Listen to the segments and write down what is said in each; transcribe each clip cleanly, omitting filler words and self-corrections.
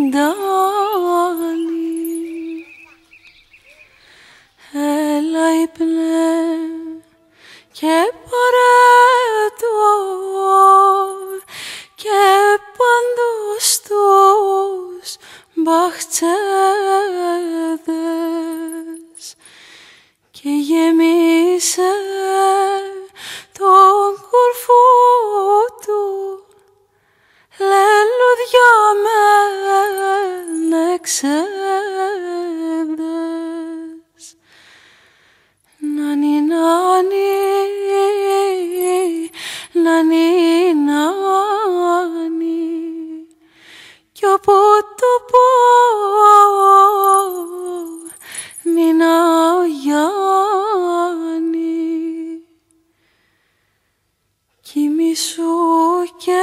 Έλα ύπνε και πάρε το και παντού στους μπαχτσέδες και γεμίσε τον κορφό του λελούδια με εξέδες. Νάνι, νάνι, νάνι, νάνι, κι όπου το πω μείνα ο Γιάννη. Κοιμήσου και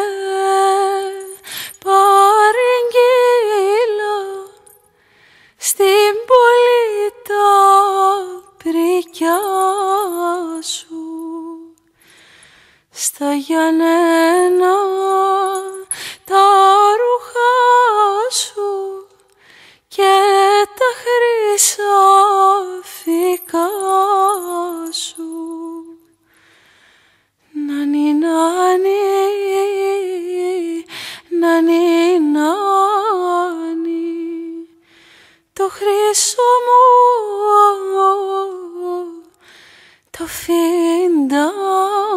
παρεγγείλα στην πόλη τα πρικιά σου, στα Γιαννένα τα ρούχα σου και τα χρυσαφικά σου. Νάνι, νάνι, νάνι, νάνι, το χρυσό μου το φιντάνι.